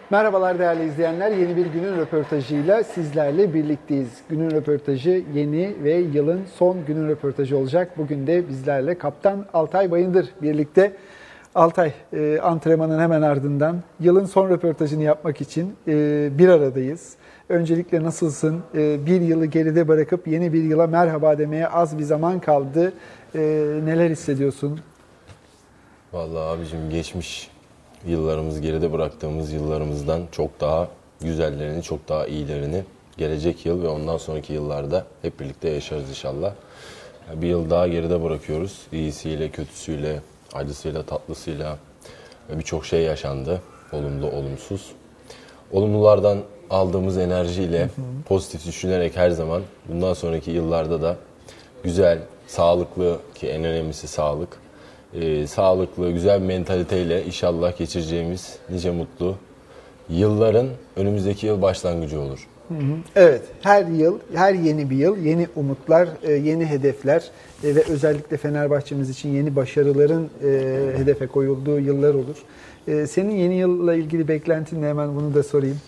Merhabalar değerli izleyenler. Yeni bir günün röportajıyla sizlerle birlikteyiz. Günün röportajı yeni ve yılın son günün röportajı olacak. Bugün de bizlerle Kaptan Altay Bayındır birlikte. Altay, antrenmanın hemen ardından yılın son röportajını yapmak için bir aradayız. Öncelikle nasılsın? Bir yılı geride bırakıp yeni bir yıla merhaba demeye az bir zaman kaldı. Neler hissediyorsun? Vallahi abicim geçmiş yıllarımız geride bıraktığımız yıllarımızdan çok daha güzellerini, çok daha iyilerini gelecek yıl ve ondan sonraki yıllarda hep birlikte yaşarız inşallah. Bir yıl daha geride bırakıyoruz. İyisiyle, kötüsüyle, acısıyla, tatlısıyla birçok şey yaşandı. Olumlu, olumsuz. Olumlulardan aldığımız enerjiyle pozitif düşünerek her zaman bundan sonraki yıllarda da güzel, sağlıklı ki en önemlisi sağlık. Sağlıklı, güzel bir mentaliteyle inşallah geçireceğimiz nice mutlu yılların önümüzdeki yıl başlangıcı olur. Evet, her yıl, her yeni bir yıl, yeni umutlar, yeni hedefler ve özellikle Fenerbahçe'miz için yeni başarıların hedefe koyulduğu yıllar olur. Senin yeni yılla ilgili beklentin ne? Hemen bunu da sorayım.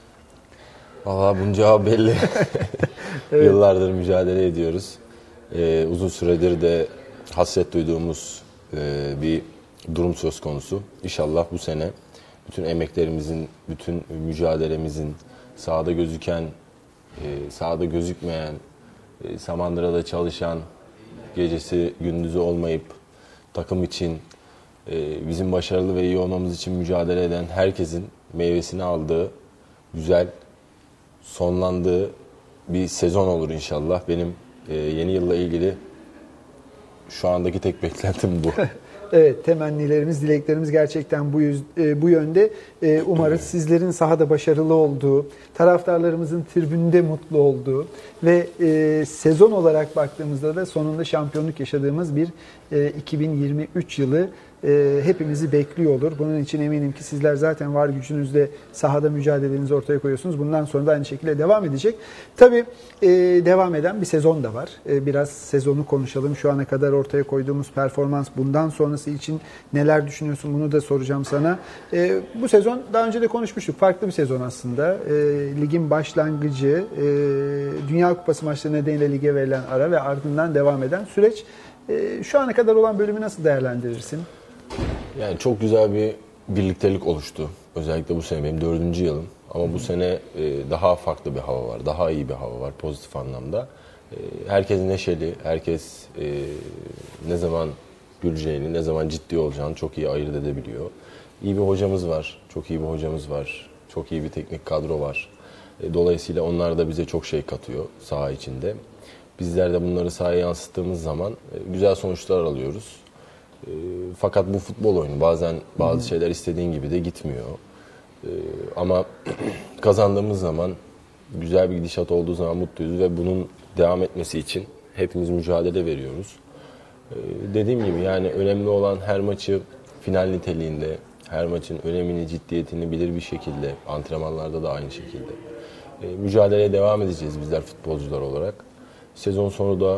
Valla bunun cevabı belli. Evet. Yıllardır mücadele ediyoruz. Uzun süredir de hasret duyduğumuz bir durum söz konusu. İnşallah bu sene bütün emeklerimizin, bütün mücadelemizin sahada gözüken, sahada gözükmeyen, Samandıra'da çalışan, gecesi gündüzü olmayıp takım için, bizim başarılı ve iyi olmamız için mücadele eden herkesin meyvesini aldığı, güzel sonlandığı bir sezon olur inşallah. Benim yeni yılla ilgili şu andaki tek beklentim bu. Evet, temennilerimiz, dileklerimiz gerçekten bu yönde. Umarız sizlerin sahada başarılı olduğu, taraftarlarımızın tribünde mutlu olduğu ve sezon olarak baktığımızda da sonunda şampiyonluk yaşadığımız bir 2023 yılı hepimizi bekliyor olur. Bunun için eminim ki sizler zaten var gücünüzle sahada mücadelenizi ortaya koyuyorsunuz. Bundan sonra da aynı şekilde devam edecek. Tabii devam eden bir sezon da var. Biraz sezonu konuşalım. Şu ana kadar ortaya koyduğumuz performans, bundan sonrası için neler düşünüyorsun? Bunu da soracağım sana. Bu sezon daha önce de konuşmuştuk. Farklı bir sezon aslında. Ligin başlangıcı, Dünya Kupası maçları nedeniyle lige verilen ara ve ardından devam eden süreç. Şu ana kadar olan bölümü nasıl değerlendirirsin? Yani çok güzel bir birliktelik oluştu. Özellikle bu sene benim 4. yılım. Ama bu sene daha farklı bir hava var. Daha iyi bir hava var pozitif anlamda. Herkes neşeli. Herkes ne zaman güleceğini, ne zaman ciddi olacağını çok iyi ayırt edebiliyor. İyi bir hocamız var. Çok iyi bir hocamız var. Çok iyi bir teknik kadro var. Dolayısıyla onlar da bize çok şey katıyor saha içinde. Bizler de bunları sahaya yansıttığımız zaman güzel sonuçlar alıyoruz. Fakat bu futbol oyunu. Bazen bazı şeyler istediğin gibi de gitmiyor. Ama kazandığımız zaman, güzel bir gidişat olduğu zaman mutluyuz ve bunun devam etmesi için hepimiz mücadele veriyoruz. Dediğim gibi yani önemli olan her maçı final niteliğinde, her maçın önemini, ciddiyetini bilir bir şekilde, antrenmanlarda da aynı şekilde. Mücadeleye devam edeceğiz bizler futbolcular olarak. Sezon sonu da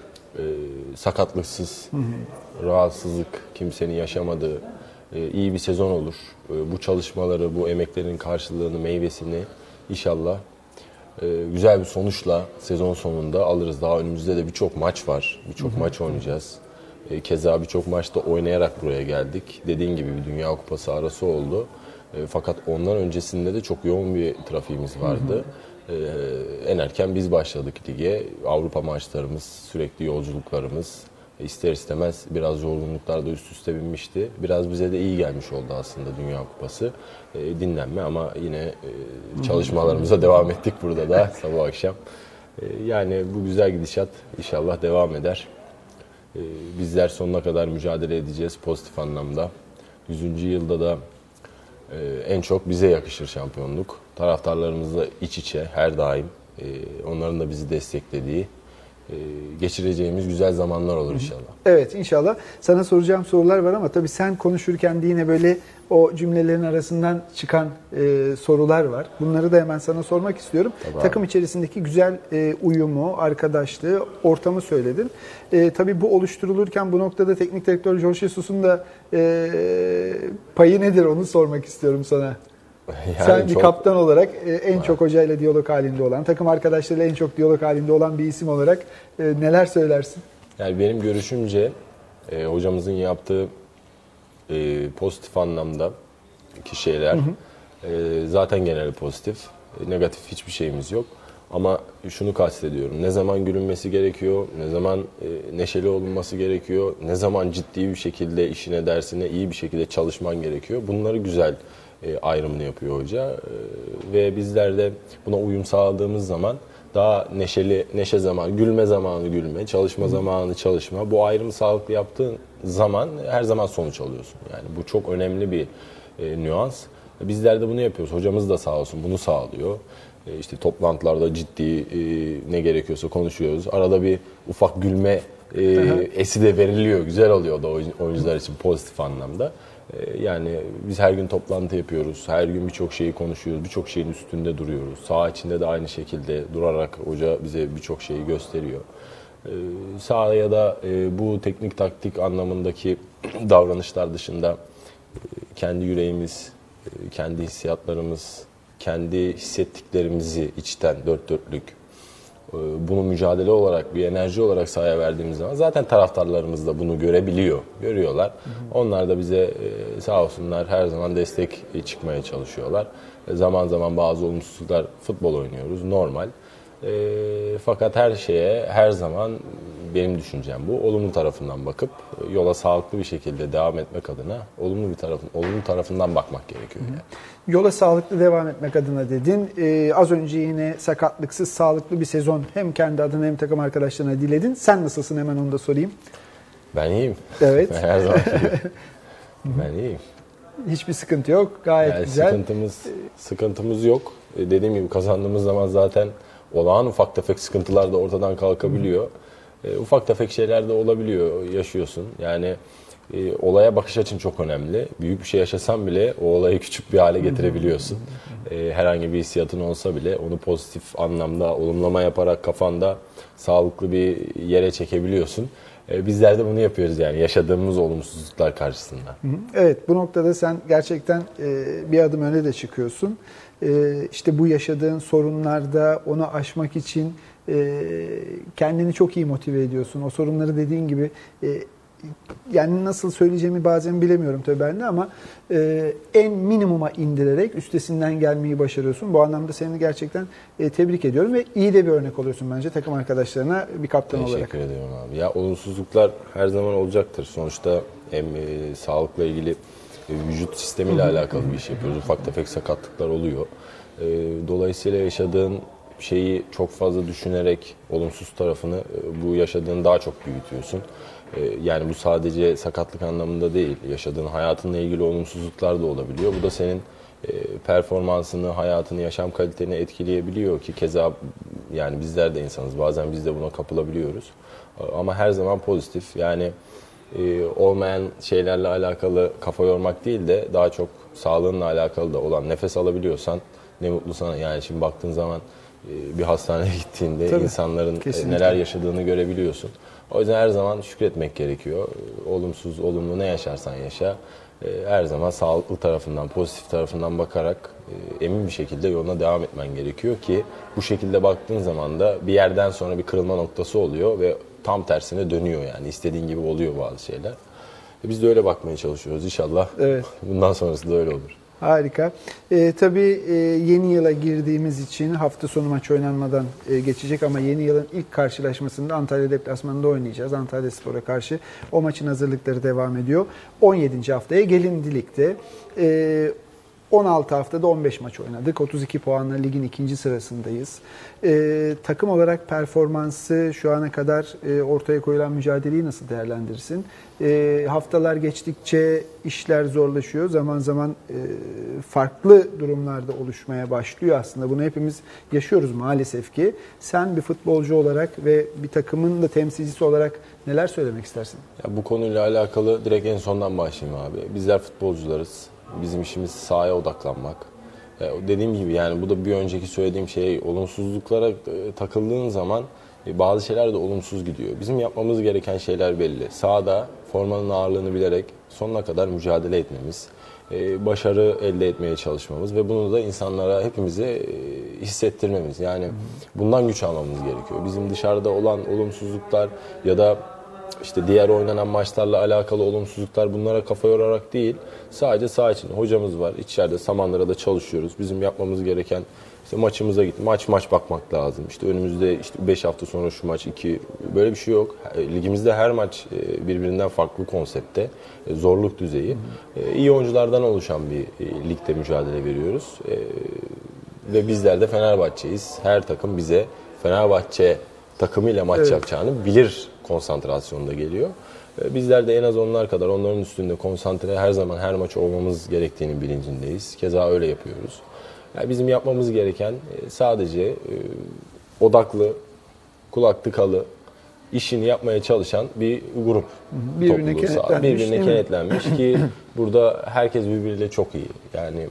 sakatlıksız, rahatsızlık kimsenin yaşamadığı iyi bir sezon olur. Bu çalışmaları, bu emeklerin karşılığını, meyvesini inşallah güzel bir sonuçla sezon sonunda alırız. Daha önümüzde de birçok maç var. Birçok maç oynayacağız. Keza birçok maçta oynayarak buraya geldik. Dediğin gibi bir Dünya Kupası arası oldu. Fakat ondan öncesinde de çok yoğun bir trafiğimiz vardı. En erken biz başladık lige. Avrupa maçlarımız, sürekli yolculuklarımız ister istemez biraz yorgunluklar da üst üste binmişti. Biraz bize de iyi gelmiş oldu aslında Dünya Kupası. Dinlenme ama yine çalışmalarımıza devam ettik burada da sabah akşam. Yani bu güzel gidişat inşallah devam eder. Bizler sonuna kadar mücadele edeceğiz pozitif anlamda. 100. yılda da en çok bize yakışır şampiyonluk. Taraftarlarımızla iç içe her daim onların da bizi desteklediği geçireceğimiz güzel zamanlar olur inşallah. Evet inşallah. Sana soracağım sorular var ama tabii sen konuşurken de yine böyle o cümlelerin arasından çıkan sorular var. Bunları da hemen sana sormak istiyorum. Tabii Takım abi. içerisindeki güzel uyumu, arkadaşlığı, ortamı söyledin. Tabii bu oluşturulurken bu noktada teknik direktör Jorge Jesus'un da payı nedir onu sormak istiyorum sana. Sen bir kaptan olarak en çok hocayla diyalog halinde olan, takım arkadaşlarıyla en çok diyalog halinde olan bir isim olarak neler söylersin? Yani benim görüşümce hocamızın yaptığı pozitif anlamda ki şeyler zaten genelde pozitif. Negatif hiçbir şeyimiz yok. Ama şunu kastediyorum. Ne zaman gülünmesi gerekiyor, ne zaman neşeli olunması gerekiyor, ne zaman ciddi bir şekilde işine, dersine iyi bir şekilde çalışman gerekiyor. Bunları güzel ayrımını yapıyor hoca. Ve bizler de buna uyum sağladığımız zaman daha neşe zamanı, gülme zamanı gülme, çalışma zamanı çalışma. Bu ayrımı sağlıklı yaptığın zaman her zaman sonuç alıyorsun. Yani bu çok önemli bir nüans. Bizler de bunu yapıyoruz. Hocamız da sağ olsun bunu sağlıyor. İşte toplantılarda ciddi ne gerekiyorsa konuşuyoruz. Arada bir ufak gülme esi de veriliyor. Güzel oluyor da oyuncular için pozitif anlamda. Yani biz her gün toplantı yapıyoruz. Her gün birçok şeyi konuşuyoruz. Birçok şeyin üstünde duruyoruz. Saha içinde de aynı şekilde durarak hoca bize birçok şeyi gösteriyor. Sahaya da bu teknik taktik anlamındaki davranışlar dışında kendi yüreğimiz, kendi hissiyatlarımız, kendi hissettiklerimizi içten dört dörtlük bunu mücadele olarak, bir enerji olarak sahaya verdiğimiz zaman zaten taraftarlarımız da bunu görebiliyor, görüyorlar. Onlar da bize sağ olsunlar her zaman destek çıkmaya çalışıyorlar. Zaman zaman bazı olumsuzluklar, futbol oynuyoruz, normal. Fakat her şeye her zaman benim düşüncem bu. Olumlu tarafından bakıp yola sağlıklı bir şekilde devam etmek adına olumlu tarafından bakmak gerekiyor. Yani. Yola sağlıklı devam etmek adına dedin. Az önce yine sakatlıksız sağlıklı bir sezon hem kendi adına hem takım arkadaşlarına diledin. Sen nasılsın, hemen onu da sorayım. Ben iyiyim. Evet. Her zaman ben iyiyim. Hiçbir sıkıntı yok. Gayet yani güzel. Sıkıntımız yok. Dediğim gibi kazandığımız zaman zaten olağan ufak tefek sıkıntılar da ortadan kalkabiliyor. Ufak tefek şeyler de olabiliyor, yaşıyorsun. Yani olaya bakış açın çok önemli. Büyük bir şey yaşasan bile o olayı küçük bir hale getirebiliyorsun. Herhangi bir hissiyatın olsa bile onu pozitif anlamda olumlama yaparak kafanda sağlıklı bir yere çekebiliyorsun. Bizler de bunu yapıyoruz yani yaşadığımız olumsuzluklar karşısında. Evet, bu noktada sen gerçekten bir adım öne de çıkıyorsun. İşte bu yaşadığın sorunlarda onu aşmak için kendini çok iyi motive ediyorsun. O sorunları dediğin gibi yani nasıl söyleyeceğimi bazen bilemiyorum tabii ben de ama en minimuma indirerek üstesinden gelmeyi başarıyorsun. Bu anlamda seni gerçekten tebrik ediyorum ve iyi de bir örnek oluyorsun bence takım arkadaşlarına bir kaptan olarak. Teşekkür ediyorum abi. Ya olumsuzluklar her zaman olacaktır. Sonuçta hem sağlıkla ilgili vücut sistemiyle alakalı bir iş yapıyoruz. Ufak tefek sakatlıklar oluyor. Dolayısıyla yaşadığın şeyi çok fazla düşünerek olumsuz tarafını bu yaşadığın daha çok büyütüyorsun. Yani bu sadece sakatlık anlamında değil, yaşadığın hayatınla ilgili olumsuzluklar da olabiliyor. Bu da senin performansını, hayatını, yaşam kaliteni etkileyebiliyor ki keza yani bizler de insanız. Bazen biz de buna kapılabiliyoruz. Ama her zaman pozitif. Yani olmayan şeylerle alakalı kafa yormak değil de daha çok sağlığınla alakalı da olan nefes alabiliyorsan ne mutlu sana. Yani şimdi baktığın zaman bir hastaneye gittiğinde Tabii, insanların kesinlikle neler yaşadığını görebiliyorsun. O yüzden her zaman şükretmek gerekiyor. Olumsuz, olumlu ne yaşarsan yaşa. Her zaman sağlıklı tarafından, pozitif tarafından bakarak emin bir şekilde yoluna devam etmen gerekiyor ki bu şekilde baktığın zaman da bir yerden sonra bir kırılma noktası oluyor ve tam tersine dönüyor yani. İstediğin gibi oluyor bazı şeyler. Biz de öyle bakmaya çalışıyoruz inşallah. Evet. Bundan sonrası da öyle olur. Harika. Tabii yeni yıla girdiğimiz için hafta sonu maç oynanmadan geçecek ama yeni yılın ilk karşılaşmasında Antalya deplasmanında oynayacağız. Antalyaspor'a karşı o maçın hazırlıkları devam ediyor. 17. haftaya Gelindilik'te 16 haftada 15 maç oynadık. 32 puanla ligin 2. sırasındayız. Takım olarak performansı şu ana kadar ortaya koyulan mücadeleyi nasıl değerlendirirsin? Haftalar geçtikçe işler zorlaşıyor. Zaman zaman farklı durumlarda oluşmaya başlıyor aslında. Bunu hepimiz yaşıyoruz maalesef ki. Sen bir futbolcu olarak ve bir takımın da temsilcisi olarak neler söylemek istersin? Ya bu konuyla alakalı direkt en sondan başlayayım abi. Bizler futbolcularız. Bizim işimiz sahaya odaklanmak. Dediğim gibi yani bu da bir önceki söylediğim şey olumsuzluklara takıldığın zaman bazı şeyler de olumsuz gidiyor. Bizim yapmamız gereken şeyler belli. Sahada formanın ağırlığını bilerek sonuna kadar mücadele etmemiz. başarı elde etmeye çalışmamız ve bunu da insanlara, hepimize hissettirmemiz. Yani bundan güç almamız gerekiyor. Bizim dışarıda olan olumsuzluklar ya da işte diğer oynanan maçlarla alakalı olumsuzluklar, bunlara kafa yorarak değil, sadece saha içinde hocamız var. İçeride Samandıra'da çalışıyoruz. Bizim yapmamız gereken işte maçımıza git, maç bakmak lazım. İşte önümüzde işte 5 hafta sonra şu maç, 2, böyle bir şey yok. Ligimizde her maç birbirinden farklı konsepte, zorluk düzeyi. İyi oyunculardan oluşan bir ligde mücadele veriyoruz. Ve bizler de Fenerbahçe'yiz. Her takım bize Fenerbahçe takımıyla maç yapacağını bilir konsantrasyonda geliyor. Bizler de en az onlar kadar, onların üstünde konsantre her zaman her maç olmamız gerektiğinin bilincindeyiz. Keza öyle yapıyoruz. Yani bizim yapmamız gereken sadece odaklı, kulak tıkalı, işini yapmaya çalışan bir grup. Birbirine kenetlenmiş ki burada herkes birbiriyle çok iyi. Yani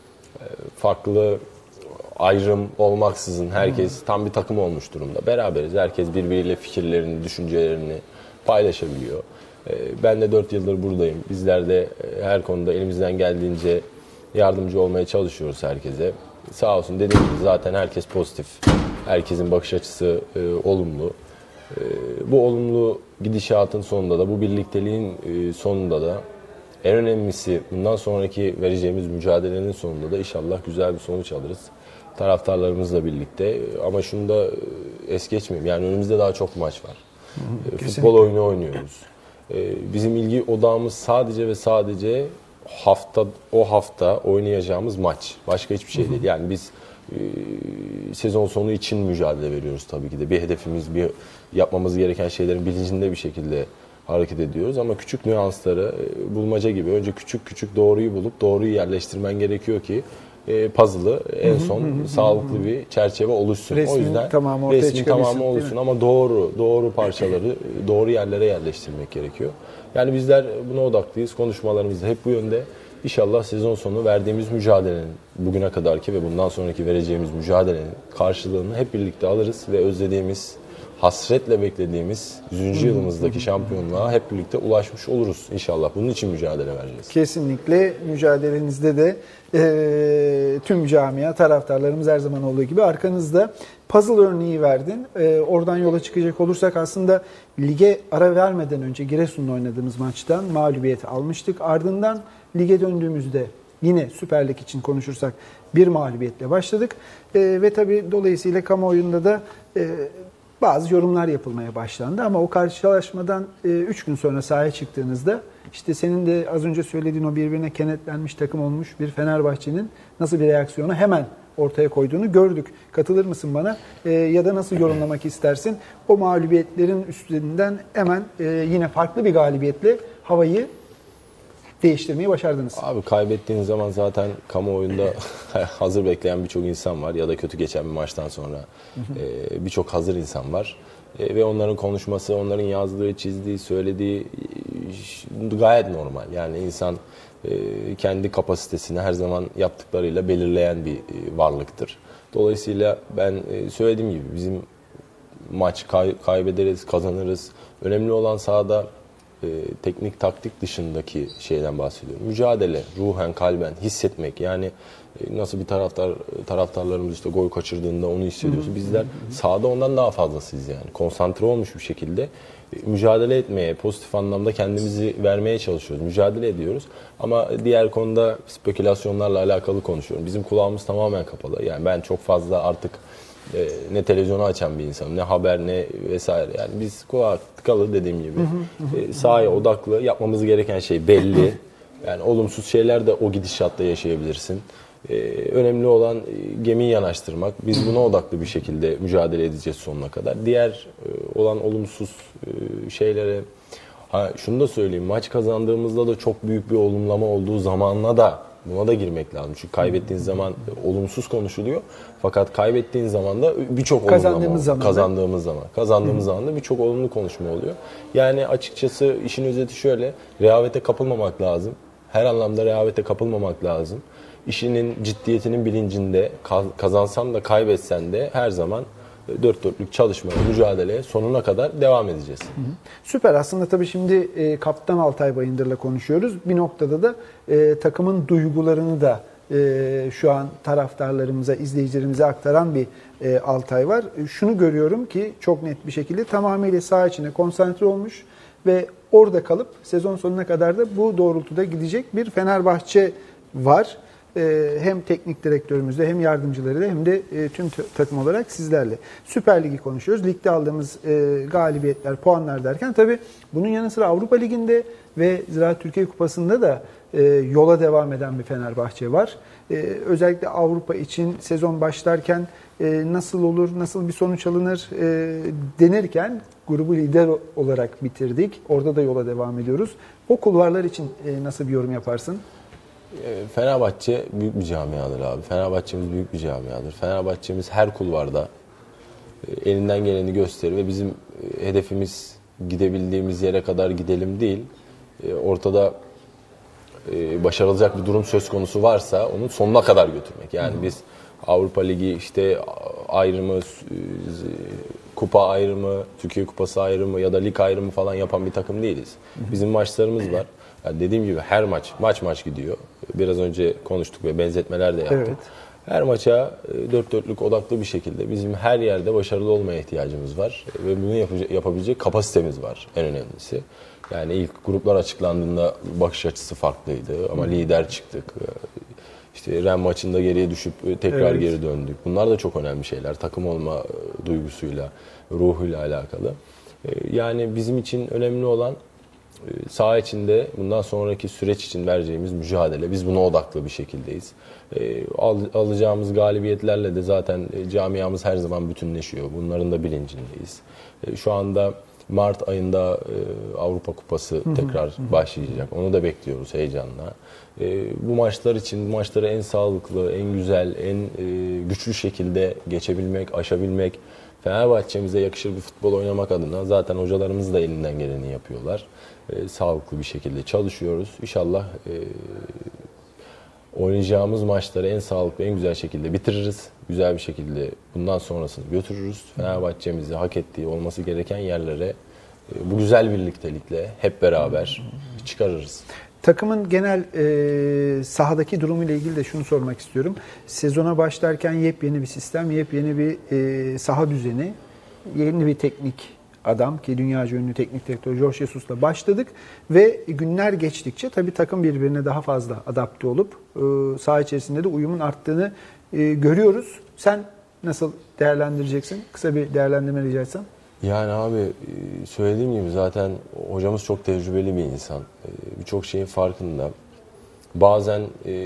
farklı ayrım olmaksızın herkes tam bir takım olmuş durumda. Beraberiz. Herkes birbiriyle fikirlerini, düşüncelerini paylaşabiliyor. Ben de 4 yıldır buradayım. Bizler de her konuda elimizden geldiğince yardımcı olmaya çalışıyoruz herkese. Sağ olsun, dediğim gibi zaten herkes pozitif. Herkesin bakış açısı olumlu. Bu olumlu gidişatın sonunda da, bu birlikteliğin sonunda da, en önemlisi bundan sonraki vereceğimiz mücadelenin sonunda da inşallah güzel bir sonuç alırız. Taraftarlarımızla birlikte. Ama şunu da es geçmeyeyim. Yani önümüzde daha çok maç var. Futbol oyunu oynuyoruz. Bizim ilgi odağımız sadece ve sadece o hafta oynayacağımız maç. Başka hiçbir şey değil. Yani biz sezon sonu için mücadele veriyoruz tabii ki de. Bir hedefimiz, bir yapmamız gereken şeylerin bilincinde bir şekilde hareket ediyoruz. Ama küçük nüansları, bulmaca gibi önce küçük doğruyu bulup doğruyu yerleştirmen gerekiyor ki puzzle'ı en son sağlıklı bir çerçeve oluşsun. Resmin o yüzden tamamı ortaya resmin tamamı oluşsun ama doğru parçaları doğru yerlere yerleştirmek gerekiyor. Yani bizler buna odaklıyız. Konuşmalarımız da hep bu yönde. İnşallah sezon sonu verdiğimiz mücadelenin, bugüne kadarki ve bundan sonraki vereceğimiz mücadelenin karşılığını hep birlikte alırız ve özlediğimiz, hasretle beklediğimiz 100. yılımızdaki şampiyonluğa hep birlikte ulaşmış oluruz inşallah. Bunun için mücadele vereceğiz. Kesinlikle mücadelenizde de tüm camia, taraftarlarımız her zaman olduğu gibi arkanızda. Puzzle örneği verdin. Oradan yola çıkacak olursak aslında lige ara vermeden önce Giresun'la oynadığımız maçtan mağlubiyet almıştık. Ardından lige döndüğümüzde yine Süper Lig için konuşursak bir mağlubiyetle başladık. Ve tabii dolayısıyla kamuoyunda da bazı yorumlar yapılmaya başlandı ama o karşılaşmadan 3 gün sonra sahaya çıktığınızda işte senin de az önce söylediğin o birbirine kenetlenmiş takım olmuş bir Fenerbahçe'nin nasıl bir reaksiyonu hemen ortaya koyduğunu gördük. Katılır mısın bana? Ya da nasıl yorumlamak istersin? O mağlubiyetlerin üstünden hemen yine farklı bir galibiyetle havayı değiştirmeyi başardınız. Abi kaybettiğin zaman zaten kamuoyunda hazır bekleyen birçok insan var ya da kötü geçen bir maçtan sonra birçok hazır insan var. Ve onların konuşması, onların yazdığı, çizdiği, söylediği gayet normal. Yani insan kendi kapasitesini her zaman yaptıklarıyla belirleyen bir varlıktır. Dolayısıyla ben söylediğim gibi bizim maç kaybederiz, kazanırız. Önemli olan sahada teknik taktik dışındaki şeyden bahsediyorum. Mücadele, ruhen, kalben hissetmek. Yani nasıl bir taraftarlarımız işte gol kaçırdığında onu hissediyoruz. Bizler sahada ondan daha fazlasıyız yani. Konsantre olmuş bir şekilde mücadele etmeye, pozitif anlamda kendimizi vermeye çalışıyoruz. Mücadele ediyoruz. Ama diğer konuda spekülasyonlarla alakalı konuşuyorum. Bizim kulağımız tamamen kapalı. Yani ben çok fazla artık ne televizyonu açan bir insanım, ne haber, ne vesaire. Yani biz kulak tıkalı dediğim gibi. Sahaya odaklı, yapmamız gereken şey belli. Yani olumsuz şeyler de o gidişatta yaşayabilirsin. Önemli olan gemiyi yanaştırmak. Biz buna odaklı bir şekilde mücadele edeceğiz sonuna kadar. Diğer olan olumsuz şeylere, şunu da söyleyeyim, maç kazandığımızda da çok büyük bir olumlama olduğu zamanla da buna da girmek lazım. Çünkü kaybettiğin zaman olumsuz konuşuluyor. Fakat kaybettiğin zaman da birçok olumlama kazandığımız zaman da birçok olumlu konuşma oluyor. Yani açıkçası işin özeti şöyle, rehavete kapılmamak lazım. Her anlamda rehavete kapılmamak lazım. İşinin ciddiyetinin bilincinde, kazansan da kaybetsen de her zaman dört dörtlük çalışmaya, mücadeleye sonuna kadar devam edeceğiz. Süper. Aslında tabii şimdi Kaptan Altay Bayındır'la konuşuyoruz. Bir noktada da takımın duygularını da şu an taraftarlarımıza, izleyicilerimize aktaran bir Altay var. Şunu görüyorum ki çok net bir şekilde tamamıyla saha içine konsantre olmuş ve orada kalıp sezon sonuna kadar da bu doğrultuda gidecek bir Fenerbahçe var. Hem teknik direktörümüzle hem yardımcılarıyla hem de tüm takım olarak sizlerle. Süper Lig'i konuşuyoruz. Ligde aldığımız galibiyetler, puanlar derken tabii bunun yanı sıra Avrupa Ligi'nde ve Ziraat Türkiye Kupası'nda da yola devam eden bir Fenerbahçe var. Özellikle Avrupa için sezon başlarken nasıl olur, nasıl bir sonuç alınır denirken grubu lider olarak bitirdik. Orada da yola devam ediyoruz. O kulvarlar için nasıl bir yorum yaparsın? Fenerbahçe büyük bir camiadır abi. Fenerbahçe'miz büyük bir camiadır. Fenerbahçe'miz her kulvarda elinden geleni gösterir ve bizim hedefimiz gidebildiğimiz yere kadar gidelim değil. Ortada başarılacak bir durum söz konusu varsa onun sonuna kadar götürmek. Yani biz Avrupa Ligi işte ayrımı, kupa ayrımı, Türkiye Kupası ayrımı ya da lig ayrımı falan yapan bir takım değiliz. Bizim maçlarımız var. Yani dediğim gibi her maç gidiyor. Biraz önce konuştuk ve benzetmeler de yaptık. Evet. Her maça dört dörtlük odaklı bir şekilde bizim her yerde başarılı olmaya ihtiyacımız var. Ve bunu yapabilecek kapasitemiz var en önemlisi. Yani ilk gruplar açıklandığında bakış açısı farklıydı ama lider çıktık. İşte Ren maçında geriye düşüp tekrar geri döndük. Bunlar da çok önemli şeyler. Takım olma duygusuyla, ruhuyla alakalı. Yani bizim için önemli olan saha içinde bundan sonraki süreç için vereceğimiz mücadele. Biz buna odaklı bir şekildeyiz. Alacağımız galibiyetlerle de zaten camiamız her zaman bütünleşiyor. Bunların da bilincindeyiz. Şu anda Mart ayında Avrupa Kupası tekrar başlayacak. Onu da bekliyoruz heyecanla. Bu maçlar için, bu maçları en sağlıklı, en güzel, en güçlü şekilde geçebilmek, aşabilmek, Fenerbahçe'mize yakışır bir futbol oynamak adına zaten hocalarımız da elinden geleni yapıyorlar. Sağlıklı bir şekilde çalışıyoruz. İnşallah oynayacağımız maçları en sağlıklı, en güzel şekilde bitiririz. Güzel bir şekilde bundan sonrasını götürürüz. Fenerbahçe'mizi hak ettiği, olması gereken yerlere bu güzel birliktelikle hep beraber çıkarırız. Takımın genel sahadaki durumuyla ilgili de şunu sormak istiyorum. Sezona başlarken yepyeni bir sistem, yepyeni bir saha düzeni, yeni bir teknik adam ki dünyaca ünlü teknik direktör Jorge Jesus'la başladık ve günler geçtikçe tabii takım birbirine daha fazla adapte olup saha içerisinde de uyumun arttığını görüyoruz. Sen nasıl değerlendireceksin? Kısa bir değerlendirme rica etsem. Yani abi söylediğim gibi zaten hocamız çok tecrübeli bir insan. Birçok şeyin farkında. Bazen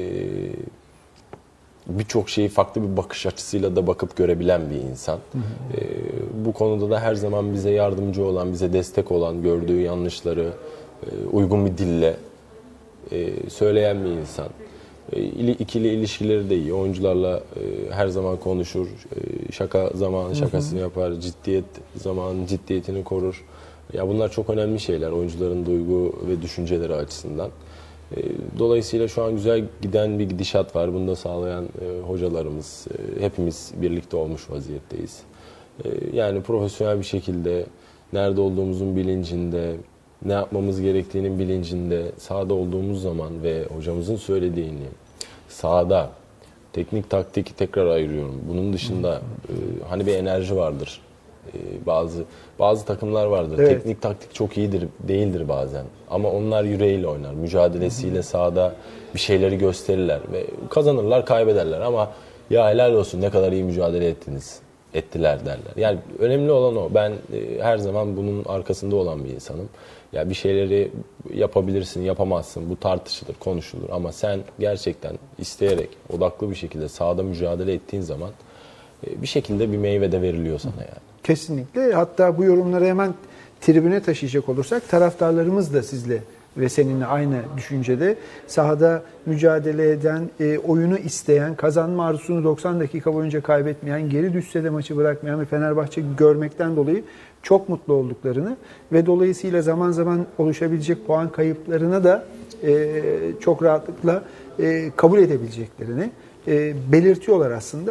birçok şeyi farklı bir bakış açısıyla da bakıp görebilen bir insan. Bu konuda da her zaman bize yardımcı olan, bize destek olan, gördüğü yanlışları uygun bir dille söyleyen bir insan. İkili ilişkileri de iyi. Oyuncularla her zaman konuşur. Şaka zamanı şakasını yapar. Ciddiyet zamanı ciddiyetini korur. Ya bunlar çok önemli şeyler oyuncuların duygu ve düşünceleri açısından. Dolayısıyla şu an güzel giden bir gidişat var. Bunu da sağlayan hocalarımız, hepimiz birlikte olmuş vaziyetteyiz. Yani profesyonel bir şekilde nerede olduğumuzun bilincinde, ne yapmamız gerektiğinin bilincinde sahada olduğumuz zaman ve hocamızın söylediğini sahada teknik taktik tekrar ayırıyorum. Bunun dışında hani bir enerji vardır. Bazı takımlar vardır. Evet. Teknik taktik çok iyidir, değildir bazen. Ama onlar yüreğiyle oynar. Mücadelesiyle sahada bir şeyleri gösterirler ve kazanırlar, kaybederler ama ya helal olsun ne kadar iyi mücadele ettiler derler. Yani önemli olan o. Ben her zaman bunun arkasında olan bir insanım. Ya bir şeyleri yapabilirsin, yapamazsın. Bu tartışılır, konuşulur ama sen gerçekten isteyerek, odaklı bir şekilde sahada mücadele ettiğin zaman bir şekilde bir meyve de veriliyor sana yani. Kesinlikle. Hatta bu yorumları hemen tribüne taşıyacak olursak taraftarlarımız da sizle ve seninle aynı düşüncede. Sahada mücadele eden, oyunu isteyen, kazanma arzusunu 90 dakika boyunca kaybetmeyen, geri düşse de maçı bırakmayan bir Fenerbahçe görmekten dolayı çok mutlu olduklarını ve dolayısıyla zaman zaman oluşabilecek puan kayıplarına da çok rahatlıkla kabul edebileceklerini belirtiyorlar aslında.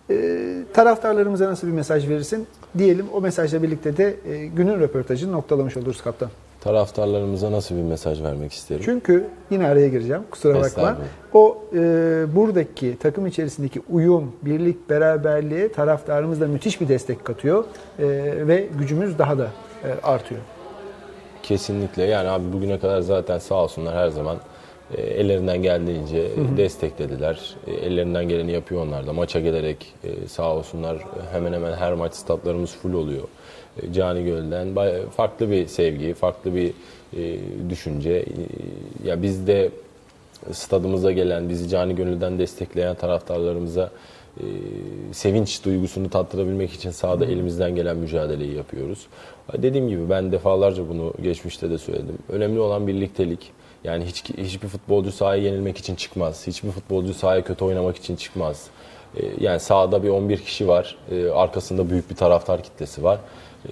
Taraftarlarımıza nasıl bir mesaj verirsin? Diyelim o mesajla birlikte de günün röportajını noktalamış oluruz kaptan. Taraftarlarımıza nasıl bir mesaj vermek isterim? Çünkü yine araya gireceğim, kusura bakma. Estağfurullah. O buradaki takım içerisindeki uyum, birlik, beraberliğe taraftarımız da müthiş bir destek katıyor ve gücümüz daha da artıyor. Kesinlikle. Yani abi bugüne kadar zaten sağ olsunlar her zaman ellerinden geldiğince desteklediler. Ellerinden geleni yapıyor onlar da. Maça gelerek sağ olsunlar hemen hemen her maç statlarımız full oluyor. Canigöl'den farklı bir sevgi, farklı bir düşünce. Ya biz de stadımıza gelen, bizi Canigöl'den destekleyen taraftarlarımıza sevinç duygusunu tattırabilmek için sahada elimizden gelen mücadeleyi yapıyoruz. Dediğim gibi ben defalarca bunu geçmişte de söyledim. Önemli olan birliktelik. Yani hiçbir futbolcu sahaya yenilmek için çıkmaz. Hiçbir futbolcu sahaya kötü oynamak için çıkmaz. Yani sahada bir 11 kişi var. Arkasında büyük bir taraftar kitlesi var.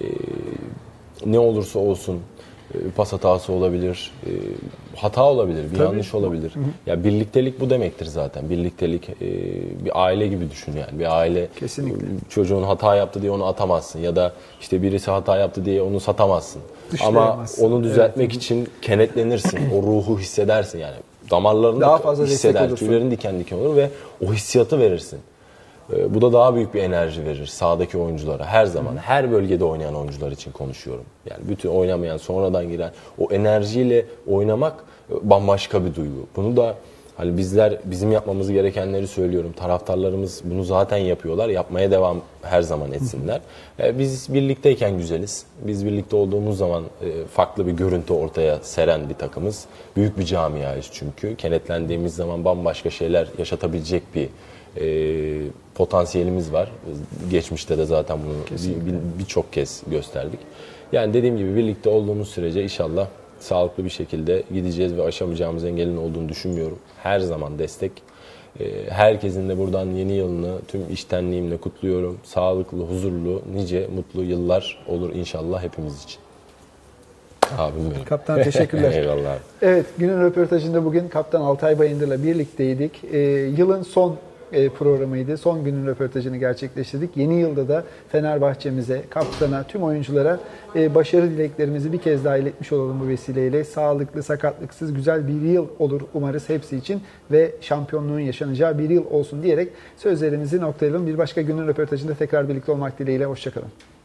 Ne olursa olsun pas hatası olabilir, hata olabilir, bir yanlış olabilir. Ya birliktelik bu demektir zaten. Birliktelik bir aile gibi düşün yani. Bir aile. Kesinlikle. Çocuğun hata yaptı diye onu atamazsın ya da işte birisi hata yaptı diye onu satamazsın. Ama onu düzeltmek için kenetlenirsin. O ruhu hissedersin yani. Damarlarını daha fazla hisseder, tüylerin diken diken olur ve o hissiyatı verirsin. Bu da daha büyük bir enerji verir sahadaki oyunculara. Her zaman, her bölgede oynayan oyuncular için konuşuyorum. Yani bütün oynamayan, sonradan giren o enerjiyle oynamak bambaşka bir duygu. Bunu da hani bizim yapmamız gerekenleri söylüyorum. Taraftarlarımız bunu zaten yapıyorlar. Yapmaya devam her zaman etsinler. Biz birlikteyken güzeliz. Biz birlikte olduğumuz zaman farklı bir görüntü ortaya seren bir takımız. Büyük bir camiayız çünkü. Kenetlendiğimiz zaman bambaşka şeyler yaşatabilecek bir potansiyelimiz var. Geçmişte de zaten bunu birçok kez gösterdik. Yani dediğim gibi birlikte olduğumuz sürece inşallah sağlıklı bir şekilde gideceğiz ve aşamayacağımız engelin olduğunu düşünmüyorum. Her zaman destek. Herkesin de buradan yeni yılını tüm içtenliğimle kutluyorum. Sağlıklı, huzurlu, nice mutlu yıllar olur inşallah hepimiz için. Abim benim. Kaptan teşekkürler. Eyvallah abi. Evet, günün röportajında bugün Kaptan Altay Bayındır'la birlikteydik. Yılın son programıydı. Son günün röportajını gerçekleştirdik. Yeni yılda da Fenerbahçe'mize, kaptana, tüm oyunculara başarı dileklerimizi bir kez daha iletmiş olalım bu vesileyle. Sağlıklı, sakatlıksız, güzel bir yıl olur umarız hepsi için ve şampiyonluğun yaşanacağı bir yıl olsun diyerek sözlerimizi noktalayalım. Bir başka günün röportajında tekrar birlikte olmak dileğiyle. Hoşçakalın.